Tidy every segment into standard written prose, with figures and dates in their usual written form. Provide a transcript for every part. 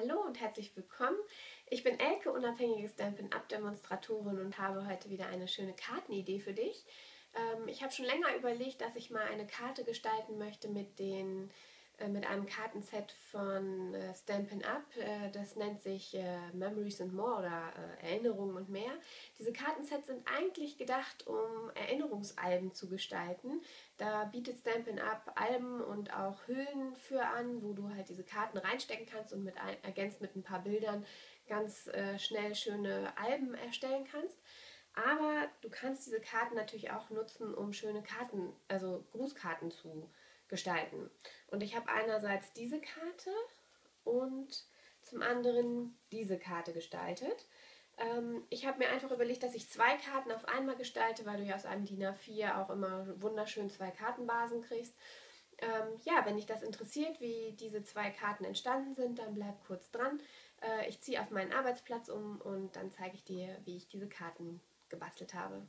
Hallo und herzlich willkommen. Ich bin Elke, unabhängige Stampin' Up Demonstratorin und habe heute wieder eine schöne Kartenidee für dich. Ich habe schon länger überlegt, dass ich mal eine Karte gestalten möchte mit einem Kartenset von Stampin' Up. Das nennt sich Memories and More oder Erinnerungen und mehr. Diese Kartensets sind eigentlich gedacht, um Erinnerungsalben zu gestalten. Da bietet Stampin' Up Alben und auch Hüllen für an, wo du halt diese Karten reinstecken kannst und ergänzt mit ein paar Bildern ganz schnell schöne Alben erstellen kannst. Aber du kannst diese Karten natürlich auch nutzen, um schöne Karten, also Grußkarten zu gestalten. Und ich habe einerseits diese Karte und zum anderen diese Karte gestaltet. Ich habe mir einfach überlegt, dass ich zwei Karten auf einmal gestalte, weil du ja aus einem DIN A4 auch immer wunderschön zwei Kartenbasen kriegst. Ja, wenn dich das interessiert, wie diese zwei Karten entstanden sind, dann bleib kurz dran. Ich ziehe auf meinen Arbeitsplatz um und dann zeige ich dir, wie ich diese Karten gebastelt habe.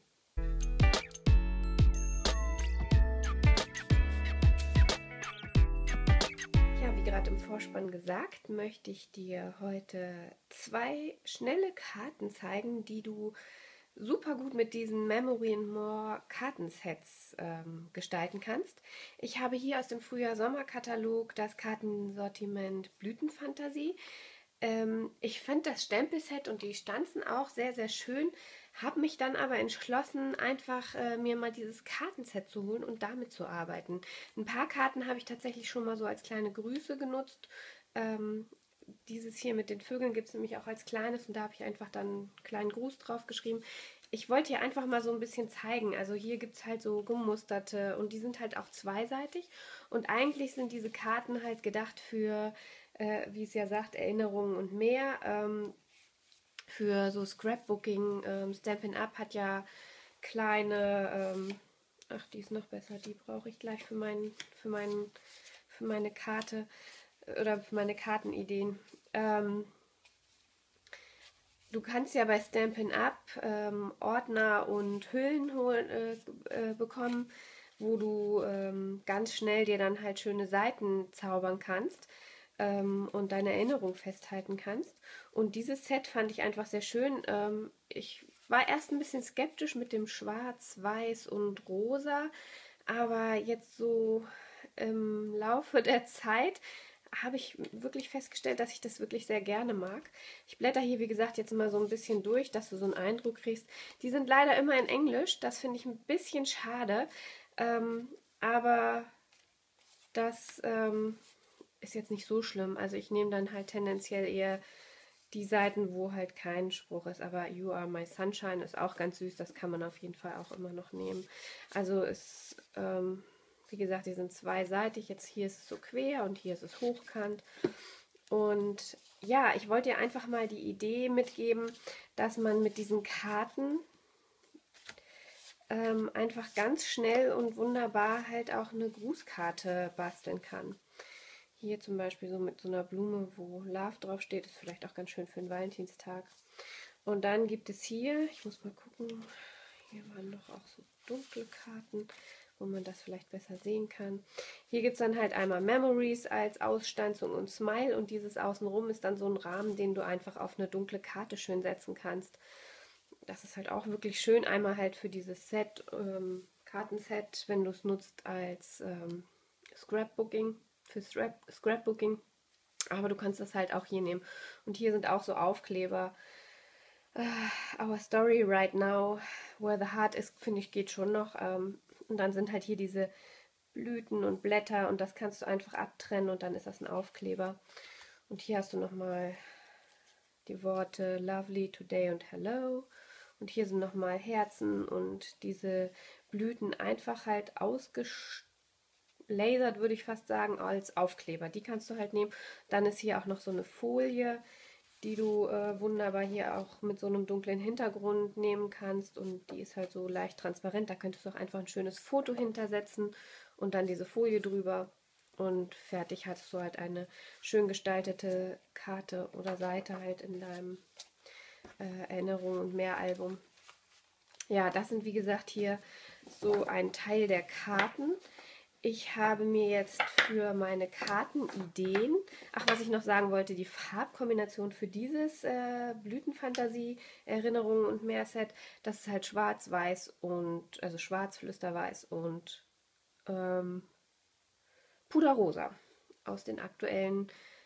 Ja, wie gerade im Vorspann gesagt, möchte ich dir heute zwei schnelle Karten zeigen, die du super gut mit diesen Memory and More Kartensets gestalten kannst. Ich habe hier aus dem Frühjahr-Sommer-Katalog das Kartensortiment Blütenfantasie. Ich fand das Stempelset und die Stanzen auch sehr, sehr schön, habe mich dann aber entschlossen, einfach mir mal dieses Kartenset zu holen und damit zu arbeiten. Ein paar Karten habe ich tatsächlich schon mal so als kleine Grüße genutzt. Ähm, Dieses hier mit den Vögeln gibt es nämlich auch als kleines und da habe ich einfach dann einen kleinen Gruß drauf geschrieben. Ich wollte hier einfach mal so ein bisschen zeigen. Also hier gibt es halt so gemusterte und die sind halt auch zweiseitig. Und eigentlich sind diese Karten halt gedacht für, wie es ja sagt, Erinnerungen und mehr. Für so Scrapbooking. Stampin' Up hat ja kleine, ach, die ist noch besser, die brauche ich gleich für meine Karte oder für meine Kartenideen. Du kannst ja bei Stampin' Up Ordner und Hüllen bekommen, wo du ganz schnell dir dann halt schöne Seiten zaubern kannst und deine Erinnerung festhalten kannst. Und dieses Set fand ich einfach sehr schön. Ich war erst ein bisschen skeptisch mit dem Schwarz, Weiß und Rosa, aber jetzt so im Laufe der Zeit habe ich wirklich festgestellt, dass ich das wirklich sehr gerne mag. Ich blätter hier, wie gesagt, jetzt mal so ein bisschen durch, dass du so einen Eindruck kriegst. Die sind leider immer in Englisch, das finde ich ein bisschen schade, aber das ist jetzt nicht so schlimm. Also ich nehme dann halt tendenziell eher die Seiten, wo halt kein Spruch ist, aber You Are My Sunshine ist auch ganz süß, das kann man auf jeden Fall auch immer noch nehmen. Also wie gesagt, die sind zweiseitig, jetzt hier ist es so quer und hier ist es hochkant. Und ja, ich wollte dir einfach mal die Idee mitgeben, dass man mit diesen Karten einfach ganz schnell und wunderbar halt auch eine Grußkarte basteln kann. Hier zum Beispiel so mit so einer Blume, wo Love drauf steht, ist vielleicht auch ganz schön für den Valentinstag. Und dann gibt es hier, ich muss mal gucken, hier waren noch auch so dunkle Karten, wo man das vielleicht besser sehen kann. Hier gibt es dann halt einmal Memories als Ausstanzung und Smile und dieses Außenrum ist dann so ein Rahmen, den du einfach auf eine dunkle Karte schön setzen kannst. Das ist halt auch wirklich schön, einmal halt für dieses Set, Kartenset, wenn du es nutzt als Scrapbooking, für Scrapbooking. Aber du kannst das halt auch hier nehmen. Und hier sind auch so Aufkleber. Our Story Right Now, Where the Heart is, finde ich, geht schon noch. Und dann sind halt hier diese Blüten und Blätter und das kannst du einfach abtrennen und dann ist das ein Aufkleber. Und hier hast du nochmal die Worte Lovely, Today und Hello. Und hier sind nochmal Herzen und diese Blüten einfach halt ausgelasert, würde ich fast sagen, als Aufkleber. Die kannst du halt nehmen. Dann ist hier auch noch so eine Folie, die du wunderbar hier auch mit so einem dunklen Hintergrund nehmen kannst und die ist halt so leicht transparent. Da könntest du auch einfach ein schönes Foto hintersetzen und dann diese Folie drüber und fertig hast du halt eine schön gestaltete Karte oder Seite halt in deinem Erinnerung und mehr Album. Ja, das sind wie gesagt hier so ein Teil der Karten. Ich habe mir jetzt für meine Kartenideen, ach, was ich noch sagen wollte, die Farbkombination für dieses Blütenfantasie-Erinnerungen und mehr Set, das ist halt schwarz-weiß und, also schwarz, flüsterweiß und ähm, Puderrosa aus den aktuellen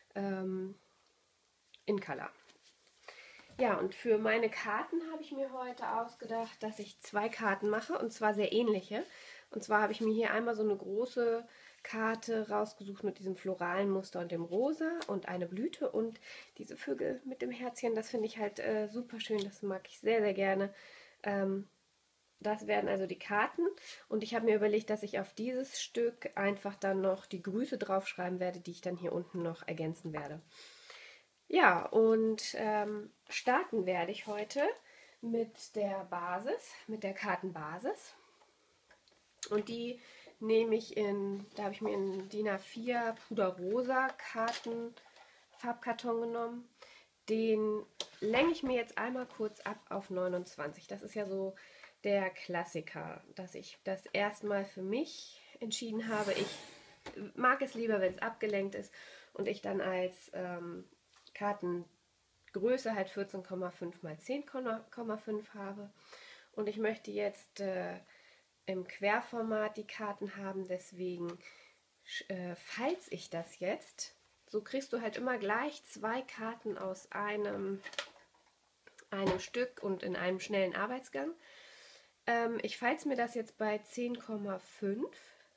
In Color. Ja, und für meine Karten habe ich mir heute ausgedacht, dass ich 2 Karten mache, und zwar sehr ähnliche. Und zwar habe ich mir hier einmal so eine große Karte rausgesucht mit diesem floralen Muster und dem Rosa und eine Blüte und diese Vögel mit dem Herzchen. Das finde ich halt super schön, das mag ich sehr, sehr gerne. Das werden also die Karten, und ich habe mir überlegt, dass ich auf dieses Stück einfach dann noch die Grüße draufschreiben werde, die ich dann hier unten noch ergänzen werde. Ja, und starten werde ich heute mit der Basis, mit der Kartenbasis. Und die nehme ich da habe ich mir einen DIN A4 Puderrosa Farbkarton genommen. Den länge ich mir jetzt einmal kurz ab auf 29. Das ist ja so der Klassiker, dass ich das erstmal für mich entschieden habe. Ich mag es lieber, wenn es abgelenkt ist und ich dann als Kartengröße halt 14,5 mal 10,5 habe. Und ich möchte jetzt im Querformat die Karten haben, deswegen falls ich das jetzt, so kriegst du halt immer gleich 2 Karten aus einem Stück und in einem schnellen Arbeitsgang. Ich falze mir das jetzt bei 10,5.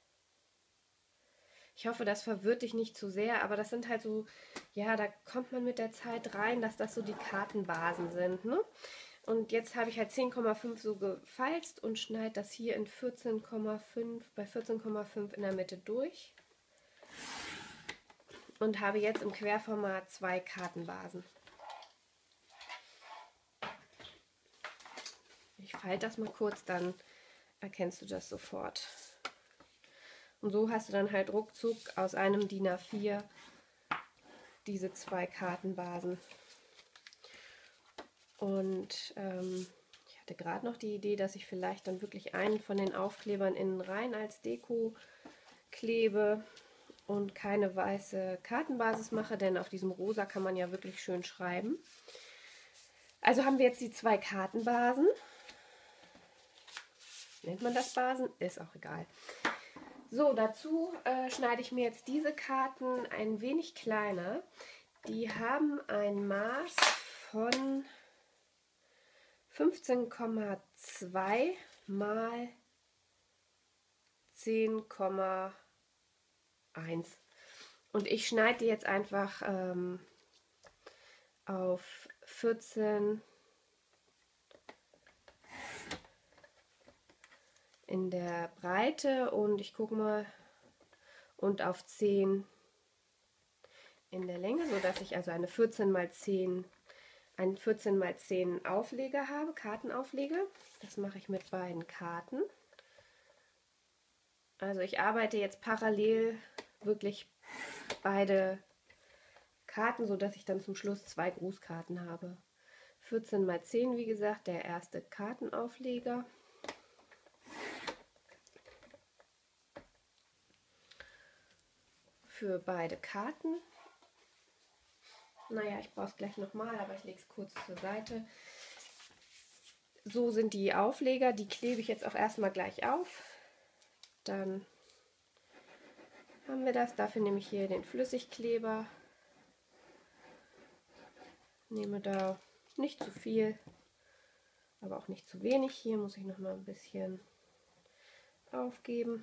Ich hoffe, das verwirrt dich nicht zu sehr, aber das sind halt so, ja, da kommt man mit der Zeit rein, dass das so die Kartenbasen sind, ne? Und jetzt habe ich halt 10,5 so gefalzt und schneide das hier in 14,5, bei 14,5 in der Mitte durch. Und habe jetzt im Querformat 2 Kartenbasen. Ich falte das mal kurz, dann erkennst du das sofort. Und so hast du dann halt ruckzuck aus einem DIN A4 diese 2 Kartenbasen. Und ich hatte gerade noch die Idee, dass ich vielleicht dann wirklich einen von den Aufklebern innen rein als Deko klebe und keine weiße Kartenbasis mache, denn auf diesem Rosa kann man ja wirklich schön schreiben. Also haben wir jetzt die 2 Kartenbasen. Nennt man das Basen? Ist auch egal. So, dazu schneide ich mir jetzt diese Karten ein wenig kleiner. Die haben ein Maß von 15,2 mal 10,1. Und ich schneide die jetzt einfach auf 14 in der Breite und ich gucke mal, und auf 10 in der Länge, sodass ich also einen 14 x 10 Aufleger habe, Kartenaufleger. Das mache ich mit beiden Karten. Also ich arbeite jetzt parallel wirklich beide Karten, sodass ich dann zum Schluss 2 Grußkarten habe. 14 x 10, wie gesagt, der erste Kartenaufleger. Für beide Karten. Naja, ich brauche es gleich nochmal, aber ich lege es kurz zur Seite. So sind die Aufleger, die klebe ich jetzt auch erstmal gleich auf. Dann haben wir das. Dafür nehme ich hier den Flüssigkleber. Nehme da nicht zu viel, aber auch nicht zu wenig. Hier muss ich noch mal ein bisschen aufgeben,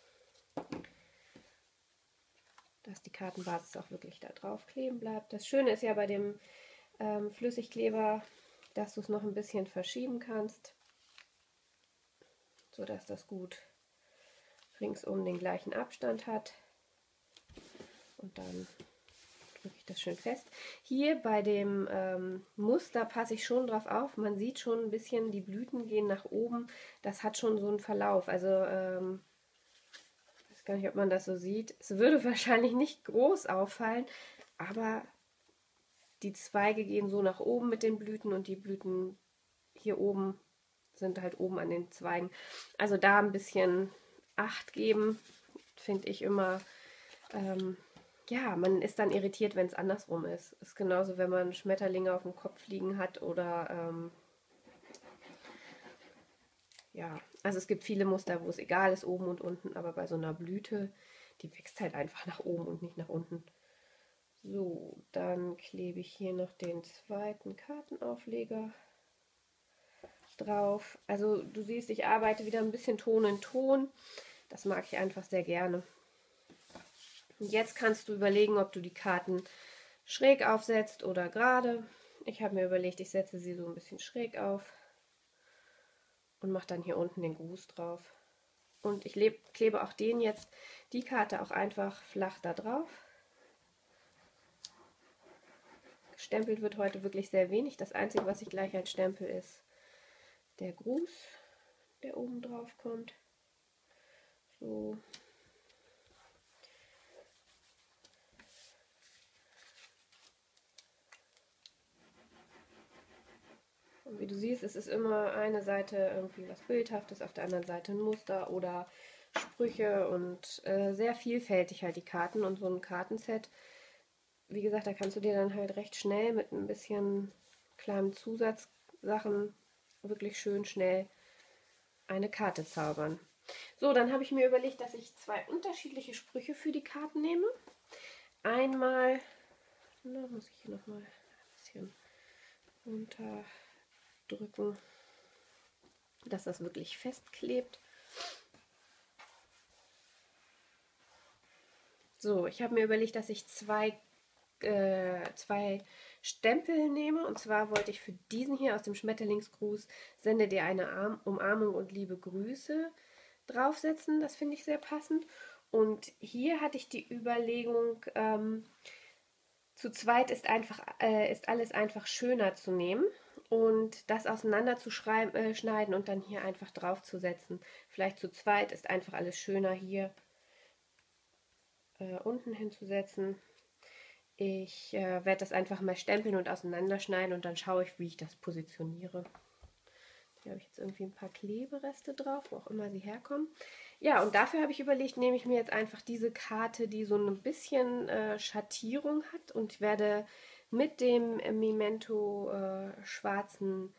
dass die Kartenbasis auch wirklich da drauf kleben bleibt. Das Schöne ist ja bei dem Flüssigkleber, dass du es noch ein bisschen verschieben kannst, sodass das gut ringsum den gleichen Abstand hat. Und dann drücke ich das schön fest. Hier bei dem Muster passe ich schon drauf auf. Man sieht schon ein bisschen, die Blüten gehen nach oben. Das hat schon so einen Verlauf. Also ich weiß gar nicht, ob man das so sieht. Es würde wahrscheinlich nicht groß auffallen, aber die Zweige gehen so nach oben mit den Blüten und die Blüten hier oben sind halt oben an den Zweigen. Also da ein bisschen Acht geben. finde ich immer, ja, man ist dann irritiert, wenn es andersrum ist. Ist genauso, wenn man Schmetterlinge auf dem Kopf liegen hat oder, ja, also es gibt viele Muster, wo es egal ist, oben und unten, aber bei so einer Blüte, die wächst halt einfach nach oben und nicht nach unten. So, dann klebe ich hier noch den zweiten Kartenaufleger drauf. Also du siehst, ich arbeite wieder ein bisschen Ton in Ton. Das mag ich einfach sehr gerne. Und jetzt kannst du überlegen, ob du die Karten schräg aufsetzt oder gerade. Ich habe mir überlegt, ich setze sie so ein bisschen schräg auf und mache dann hier unten den Gruß drauf. Und ich klebe auch die Karte auch einfach flach da drauf. Gestempelt wird heute wirklich sehr wenig. Das Einzige, was ich gleich als Stempel ist der Gruß, der oben drauf kommt. So. Und wie du siehst, es ist immer eine Seite irgendwie was Bildhaftes, auf der anderen Seite ein Muster oder Sprüche und sehr vielfältig halt die Karten. Und so ein Kartenset, wie gesagt, da kannst du dir dann halt recht schnell mit ein bisschen kleinen Zusatzsachen wirklich schön schnell eine Karte zaubern. So, dann habe ich mir überlegt, dass ich zwei unterschiedliche Sprüche für die Karten nehme. Einmal, na, muss ich hier nochmal ein bisschen runterdrücken, dass das wirklich festklebt. So, ich habe mir überlegt, dass ich zwei Stempel nehme. Und zwar wollte ich für diesen hier aus dem Schmetterlingsgruß sende dir eine Umarmung und liebe Grüße draufsetzen. Das finde ich sehr passend. Und hier hatte ich die Überlegung, zu zweit ist alles einfach schöner zu nehmen und das auseinander zu schneiden und dann hier einfach draufzusetzen. Vielleicht zu zweit ist einfach alles schöner hier unten hinzusetzen. Ich werde das einfach mal stempeln und auseinanderschneiden und dann schaue ich, wie ich das positioniere. Hier habe ich jetzt irgendwie ein paar Klebereste drauf, wo auch immer sie herkommen. Ja, und dafür habe ich überlegt, nehme ich mir jetzt einfach diese Karte, die so ein bisschen Schattierung hat und werde mit dem Memento schwarzen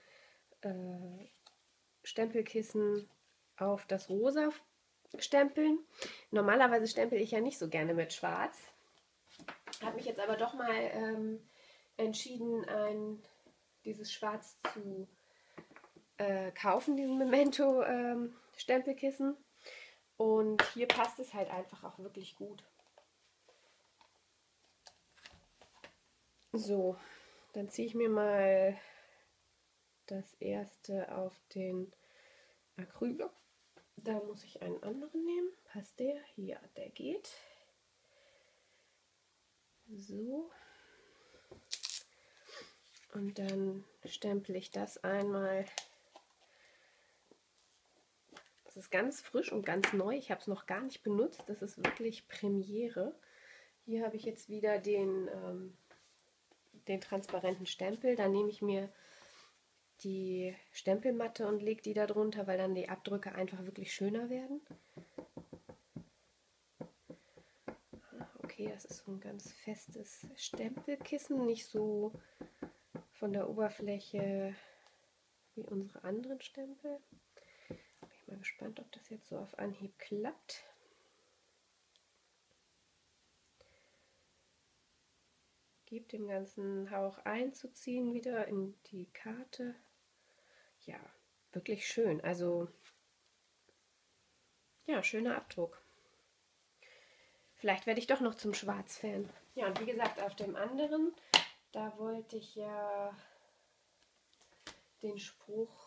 Stempelkissen auf das Rosa stempeln. Normalerweise stempel ich ja nicht so gerne mit Schwarz. Habe mich jetzt aber doch mal entschieden, dieses Schwarz zu kaufen, diesen Memento Stempelkissen. Und hier passt es halt einfach auch wirklich gut. So, dann ziehe ich mir mal das erste auf den Acrylblock. Da muss ich einen anderen nehmen. Passt der? Ja, der geht. So. Und dann stempel ich das einmal. Das ist ganz frisch und ganz neu. Ich habe es noch gar nicht benutzt. Das ist wirklich Premiere. Hier habe ich jetzt wieder den transparenten Stempel. Da nehme ich mir die Stempelmatte und lege die da drunter, weil dann die Abdrücke einfach wirklich schöner werden. Okay, das ist so ein ganz festes Stempelkissen, nicht so von der Oberfläche wie unsere anderen Stempel. Bin ich mal gespannt, ob das jetzt so auf Anhieb klappt. Gebe dem ganzen Hauch einzuziehen wieder in die Karte. Ja, wirklich schön. Also, ja, schöner Abdruck. Vielleicht werde ich doch noch zum Schwarz-Fan. Ja, und wie gesagt, auf dem anderen, da wollte ich ja den Spruch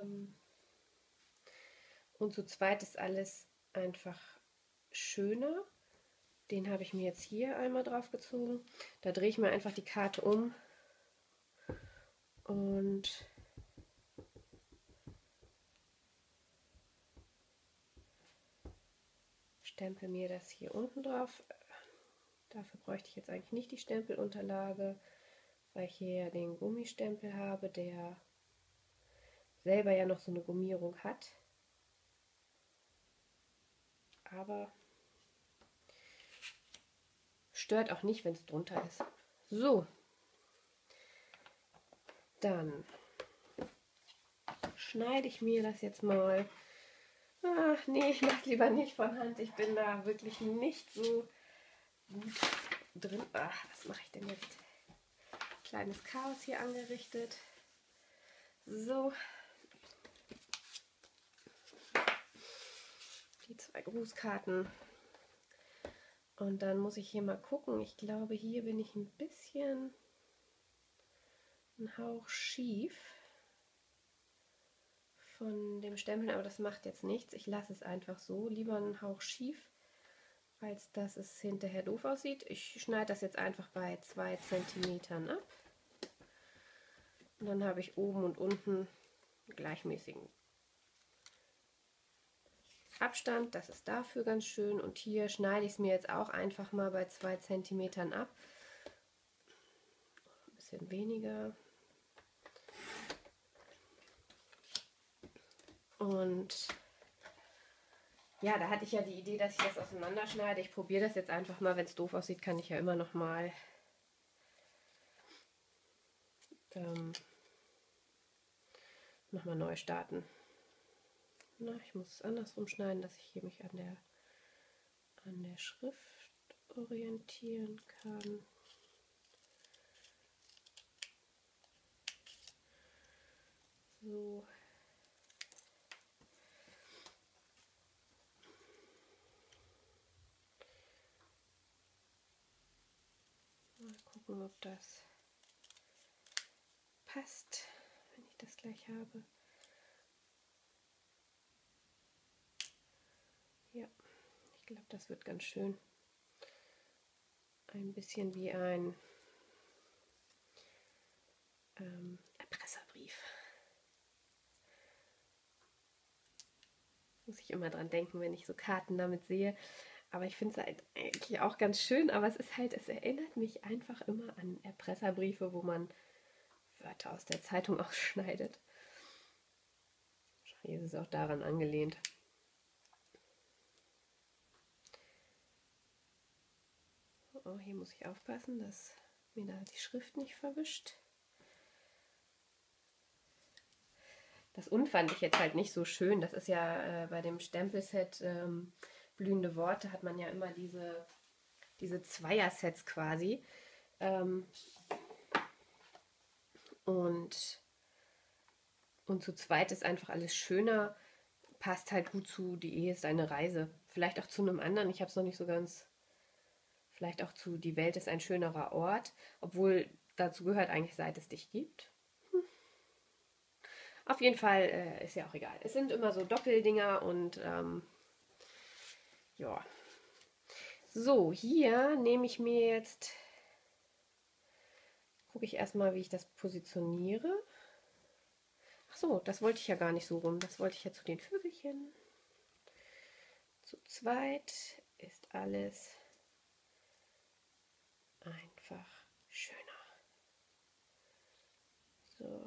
und zu zweit ist alles einfach schöner. Den habe ich mir jetzt hier einmal drauf gezogen. Da drehe ich mir einfach die Karte um und stempel mir das hier unten drauf. Dafür bräuchte ich jetzt eigentlich nicht die Stempelunterlage, weil ich hier ja den Gummistempel habe, der selber ja noch so eine Gummierung hat. Aber Stört auch nicht, wenn es drunter ist. So, dann schneide ich mir das jetzt mal. Ach nee, ich mache es lieber nicht von Hand. Ich bin da wirklich nicht so gut drin. Ach, was mache ich denn jetzt? Kleines Chaos hier angerichtet. So. Die 2 Grußkarten. Und dann muss ich hier mal gucken. Ich glaube, hier bin ich ein bisschen ein Hauch schief von dem Stempel, aber das macht jetzt nichts. Ich lasse es einfach so. Lieber einen Hauch schief, als dass es hinterher doof aussieht. Ich schneide das jetzt einfach bei 2 cm ab. Und dann habe ich oben und unten gleichmäßigen Abstand. Das ist dafür ganz schön. Und hier schneide ich es mir jetzt auch einfach mal bei 2 cm ab. Ein bisschen weniger. Und ja, da hatte ich ja die Idee, dass ich das auseinanderschneide. Ich probiere das jetzt einfach mal. Wenn es doof aussieht, kann ich ja immer noch mal neu starten. Na, ich muss es andersrum schneiden, dass ich hier mich an der Schrift orientieren kann. So. Mal gucken, ob das passt, wenn ich das gleich habe. Ja, ich glaube, das wird ganz schön. Ein bisschen wie ein Erpresserbrief. Muss ich immer dran denken, wenn ich so Karten damit sehe. Aber ich finde es halt eigentlich auch ganz schön, aber es ist halt, es erinnert mich einfach immer an Erpresserbriefe, wo man Wörter aus der Zeitung ausschneidet. Wahrscheinlich ist es auch daran angelehnt. Oh, hier muss ich aufpassen, dass mir da die Schrift nicht verwischt. Das Und fand ich jetzt halt nicht so schön. Das ist ja bei dem Stempelset Blühende Worte hat man ja immer diese Zweier-Sets quasi. Und zu zweit ist einfach alles schöner. Passt halt gut zu Die Ehe ist eine Reise. Vielleicht auch zu einem anderen. Ich habe es noch nicht so ganz. Vielleicht auch zu Die Welt ist ein schönerer Ort. Obwohl dazu gehört eigentlich, seit es dich gibt. Auf jeden Fall ist ja auch egal. Es sind immer so Doppeldinger und ja. So, hier nehme ich mir jetzt, gucke ich erstmal, wie ich das positioniere. Ach so, das wollte ich ja gar nicht so rum. Das wollte ich ja zu den Vögelchen. Zu zweit ist alles einfach schöner. So.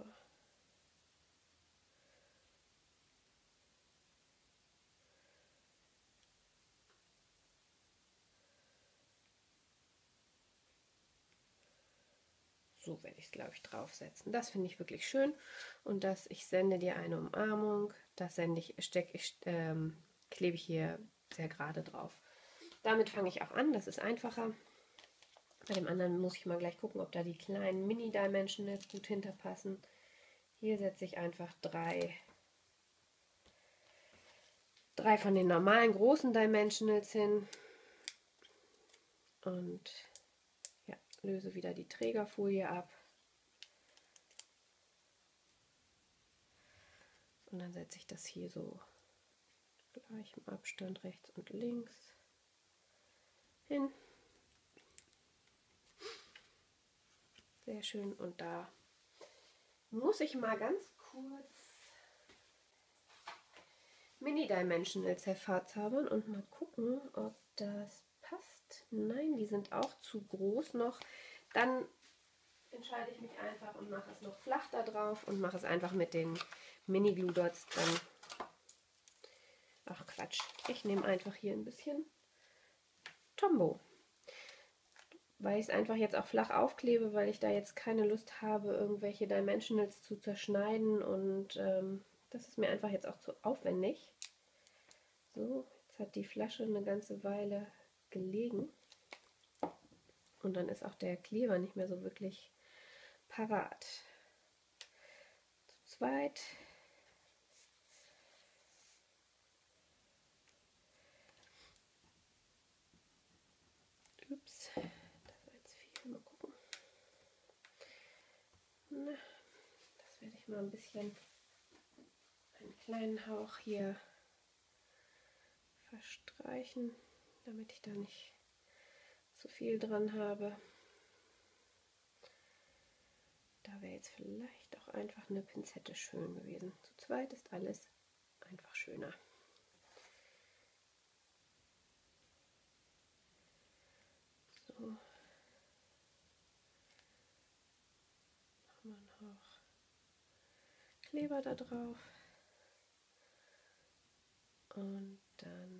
So werde ich es, glaube ich, draufsetzen. Das finde ich wirklich schön. Und ich sende dir eine Umarmung. Das klebe ich hier sehr gerade drauf. Damit fange ich auch an. Das ist einfacher. Bei dem anderen muss ich mal gleich gucken, ob da die kleinen Mini-Dimensionals gut hinterpassen. Hier setze ich einfach drei von den normalen großen Dimensionals hin. Und ja, löse wieder die Trägerfolie ab. Und dann setze ich das hier so gleich im Abstand rechts und links hin. Sehr schön. Und da muss ich mal ganz kurz Mini-Dimensionals hervorzaubern und mal gucken, ob das passt. Nein, die sind auch zu groß noch. Dann entscheide ich mich einfach und mache es noch flach da drauf und mache es einfach mit den Mini-Glue-Dots dann. Ach Quatsch, ich nehme einfach hier ein bisschen Tombow. weil ich es einfach jetzt auch flach aufklebe, weil ich da jetzt keine Lust habe, irgendwelche Dimensionals zu zerschneiden und das ist mir einfach jetzt auch zu aufwendig. So, jetzt hat die Flasche eine ganze Weile gelegen und dann ist auch der Kleber nicht mehr so wirklich parat. Zu zweit. Ups, das war jetzt viel. Mal gucken. Na, das werde ich mal ein bisschen, einen kleinen Hauch hier verstreichen, damit ich da nicht zu viel dran habe. Da wäre jetzt vielleicht auch einfach eine Pinzette schön gewesen. Zu zweit ist alles einfach schöner. So. Nochmal einen Hauch Kleber da drauf. Und dann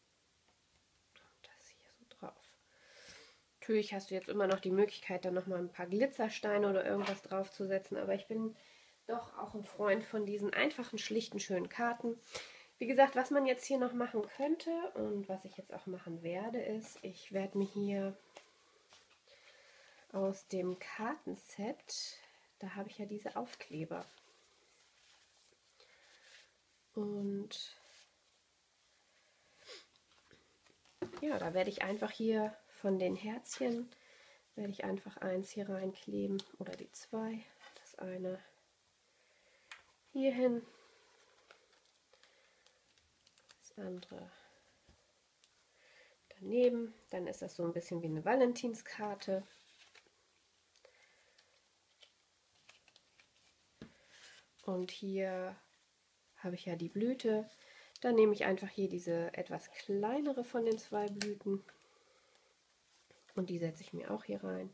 das hier so drauf. Natürlich hast du jetzt immer noch die Möglichkeit, da nochmal ein paar Glitzersteine oder irgendwas drauf zu setzen, aber ich bin doch auch ein Freund von diesen einfachen, schlichten, schönen Karten. Wie gesagt, was man jetzt hier noch machen könnte und was ich jetzt auch machen werde, ist, ich werde mir hier aus dem Kartenset, da habe ich ja diese Aufkleber. Und ja, da werde ich einfach hier von den Herzchen, werde ich einfach eins hier reinkleben oder die zwei. Das eine hier hin, das andere daneben. Dann ist das so ein bisschen wie eine Valentinskarte. Und hier habe ich ja die Blüte. Dann nehme ich einfach hier diese etwas kleinere von den zwei Blüten und die setze ich mir auch hier rein.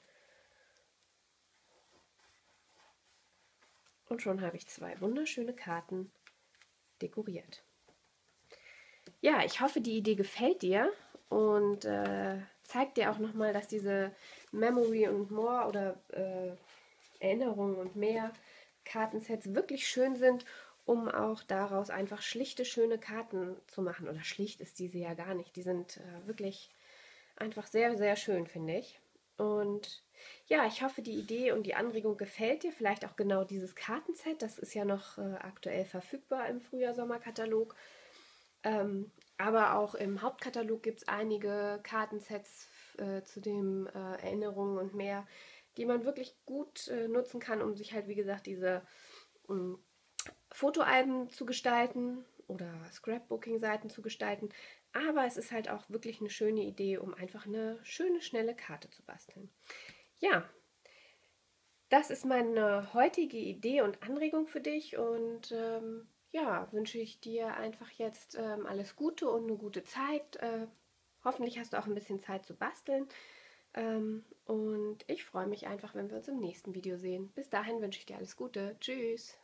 Und schon habe ich zwei wunderschöne Karten dekoriert. Ja, ich hoffe, die Idee gefällt dir und zeigt dir auch nochmal, dass diese Memory und More oder Erinnerungen und mehr Kartensets wirklich schön sind, um auch daraus einfach schlichte, schöne Karten zu machen. Oder schlicht ist diese ja gar nicht. Die sind wirklich einfach sehr, sehr schön, finde ich. Und ja, ich hoffe, die Idee und die Anregung gefällt dir. Vielleicht auch genau dieses Kartenset. Das ist ja noch aktuell verfügbar im Frühjahr-Sommer-Katalog. Aber auch im Hauptkatalog gibt es einige Kartensets zu den Erinnerungen und mehr, die man wirklich gut nutzen kann, um sich halt, wie gesagt, diese Fotoalben zu gestalten oder Scrapbooking-Seiten zu gestalten. Aber es ist halt auch wirklich eine schöne Idee, um einfach eine schöne, schnelle Karte zu basteln. Ja, das ist meine heutige Idee und Anregung für dich und ja, wünsche ich dir einfach jetzt alles Gute und eine gute Zeit. Hoffentlich hast du auch ein bisschen Zeit zu basteln. Und ich freue mich einfach, wenn wir uns im nächsten Video sehen. Bis dahin wünsche ich dir alles Gute. Tschüss.